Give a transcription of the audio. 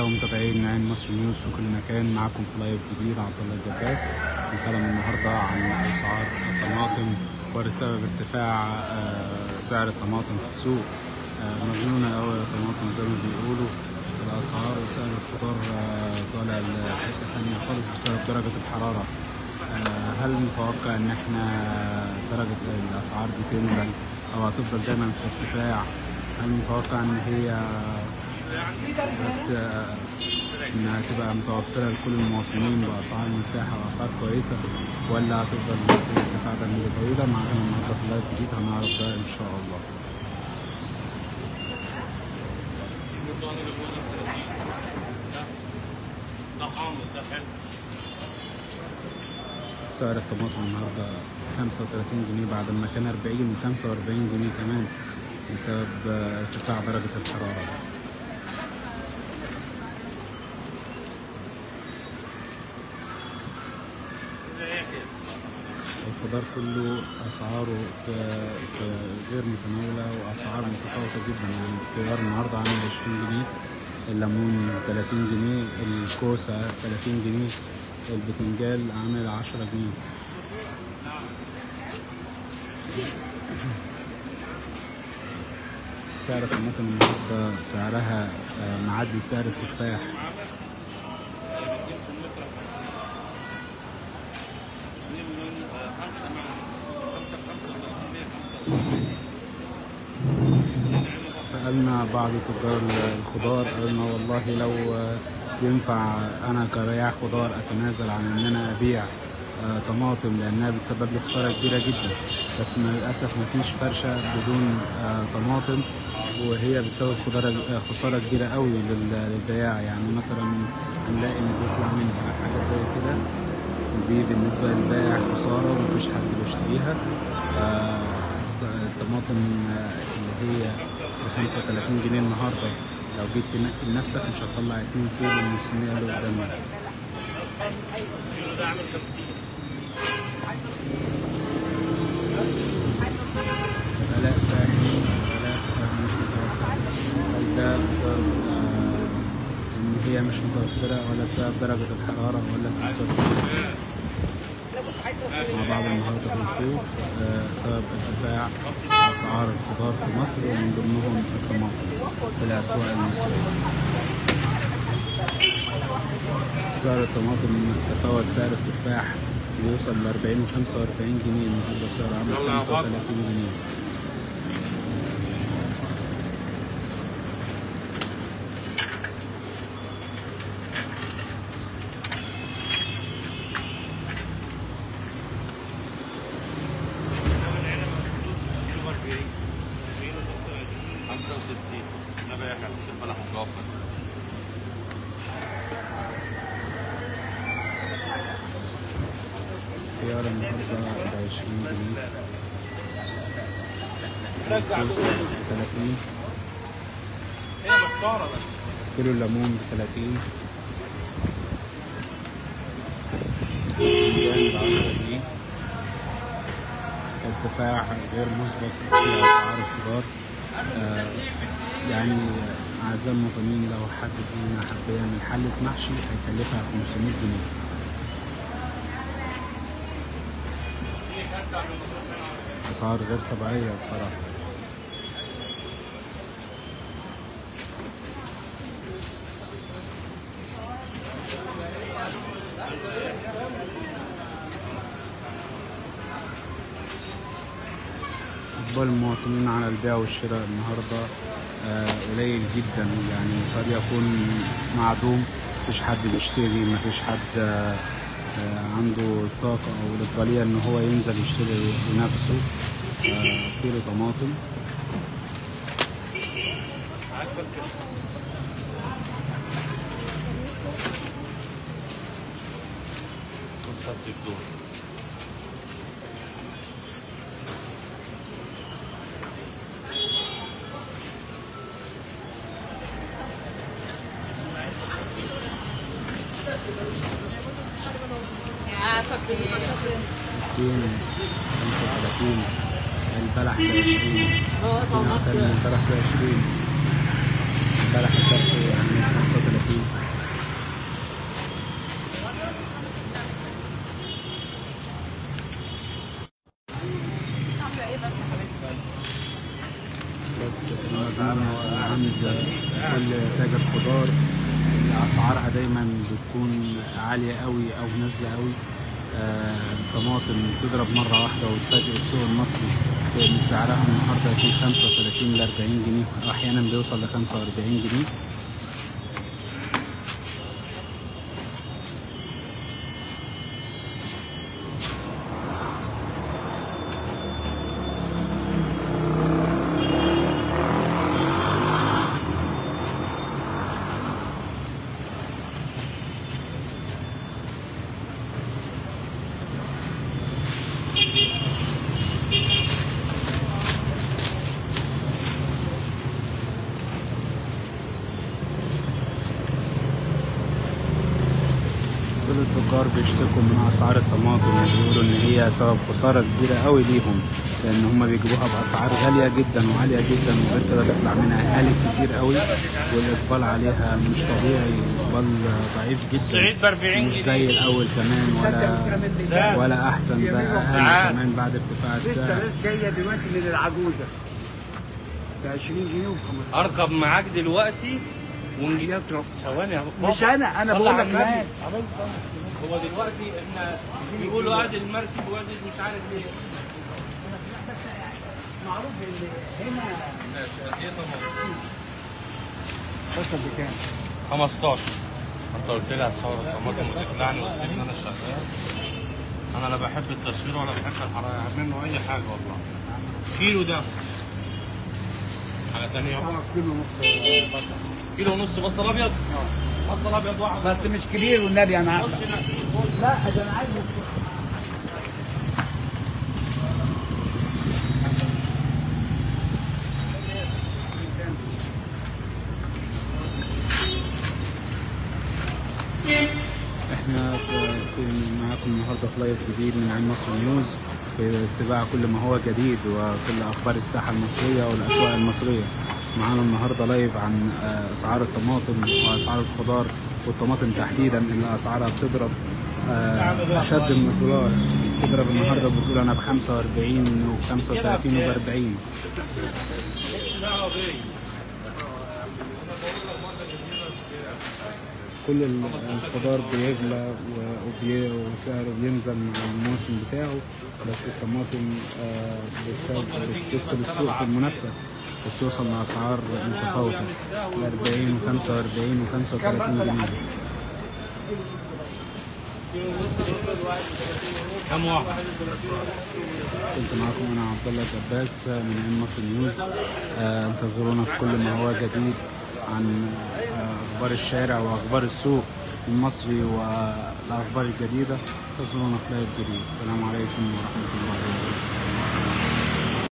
متابعين عين مصر نيوز في كل مكان. معكم في لايف جديد عبد الله الجباس. بنتكلم النهارده عن اسعار الطماطم وسبب ارتفاع سعر الطماطم في السوق. مجنونه قوي الطماطم زي ما بيقولوا. الاسعار وسعر الخضار طالع لحته ثانيه خالص بسبب درجه الحراره. هل متوقع ان احنا درجه الاسعار دي تنزل او هتفضل دايما في ارتفاع؟ هل متوقع ان هي انها تبقى متوفره لكل المواطنين باسعار متاحه واسعار كويسه، ولا هتفضل في الارتفاع ده مده طويله؟ معانا النهارده في لايف جديد هنعرف ده ان شاء الله. سعر الطماطم النهارده 35 جنيه بعد ما كان 40 و45 جنيه كمان بسبب ارتفاع درجة الحرارة. الخضار كله أسعاره غير متناولة وأسعار متفاوتة جدا. يعني الخيار النهارده عامل 20 جنيه، الليمون 30 جنيه، الكوسة 30 جنيه، البتنجال عامل 10 جنيه. سعر الطماطم النهارده سعرها معدي سعر التفاح. سألنا بعض تجار الخضار، قالنا والله لو ينفع أنا كبياع خضار أتنازل عن إن أنا أبيع طماطم لأنها بتسبب لي خسارة كبيرة جدا، بس للأسف مفيش فرشة بدون طماطم، وهي بتسبب خسارة كبيرة قوي للبياع. يعني مثلا هنلاقي إن بيطلع منها حاجة زي كده، دي بالنسبة للبائع خسارة ومفيش حد بيشتريها. الطماطم اللي هي ب 35 جنيه النهارده لو جيت تنقي لنفسك مش هتطلع 2 كيلو من الصينية اللي قدامك. غلاء فاحش، غلاء مش متوفر. هل ده بسبب إن هي مش متوفرة، ولا بسبب درجة الحرارة، ولا بسبب مع بعض؟ النهارده بنشوف سبب ارتفاع اسعار الخضار في مصر ومن ضمنهم الطماطم في الاسواق المصريه. سعر الطماطم تفاوت سعر التفاح بيوصل ل 40 و 45 جنيه، النهارده سعر عامل 35 جنيه. خيار النهارده ب 20 جنيه، الكوسة ب 30، كيلو الليمون ب 30، البتنجان ب 10 جنيه. ارتفاع غير مسبق في اسعار الخضار. يعني اعزائي المواطنين لو حد فينا حب يعمل حلة محشي هيكلفها 500 جنيه. اسعار غير طبيعية بصراحة. إقبال المواطنين على البيع والشراء النهارده قليل جدا، يعني قد يكون معدوم، مفيش حد بيشتري، مفيش حد عنده الطاقة أو الإقبالية إن هو ينزل يشتري بنفسه كيلو طماطم. التين 35، البلح ب 20، البلح ب 20، البلح الدرقي 35. بس المجموعة عامل كل تاجر خضار أسعارها دايما بتكون عالية قوي أو نازلة قوي. الطماطم بتضرب مرة واحدة وتفاجئ السوق المصري بإن سعرها النهاردة يكون 35 ل 40 جنيه وأحيانا بيوصل ل 45 جنيه. كل التجار بيشتكوا من اسعار الطماطم وبيقولوا ان هي سبب خساره كبيره قوي ليهم، لان هم بيجيبوها باسعار غاليه جدا وعاليه جدا، وغير كده بيطلع منها هالك كتير قوي والاقبال عليها مش طبيعي، اقبال ضعيف جدا مش زي الاول كمان ولا احسن، ده اقل كمان بعد ارتفاع السعر. لسه جايه دلوقتي من العجوزه ب 20 جنيه و15. اركب معاك دلوقتي ونجيب ثواني يا بابا. مش انا بقول لك ناس. هو دلوقتي احنا بيقولوا ادي المركب وادي مش عارف ايه. معروف ان هنا ماشي. ايه طماطم؟ وصل بكام؟ 15. انت قلت لي هتصور الطماطم وتخلعني وتسيبني انا شغال. انا لا بحب التصوير ولا بحب الحراره منه اي حاجه والله. كيلو ده حاجه ثانيه. كيلو ونص بصل. كيلو ونص بصل ابيض؟ بصل ابيض واحد بس مش كبير والنبي انا عارف. خش لا ده انا عايز احنا معاكم النهارده في لايف جديد من عين مصر نيوز، في اتباع كل ما هو جديد وكل اخبار الساحه المصريه والاسواق المصريه. معانا النهارده لايف عن اسعار الطماطم واسعار الخضار والطماطم تحديدا اللي اسعارها بتضرب اشد من الدولار. بتضرب النهارده بتقول انا ب 45 و 35 و 40. كل الخضار بيغلى وسعره بينزل مع الموسم بتاعه، بس الطماطم بتدخل السوق في المنافسة وبتوصل لأسعار متفاوتة 40 و 45 و 35 جنيه. كم واحد؟ كنت معاكم أنا عبد الله الجباس من عين مصر نيوز. انتظرونا في كل ما هو جديد عن اخبار الشارع واخبار السوق المصري والاخبار الجديده. انتظرونا في لايف جديد. السلام عليكم ورحمه الله وبركاته.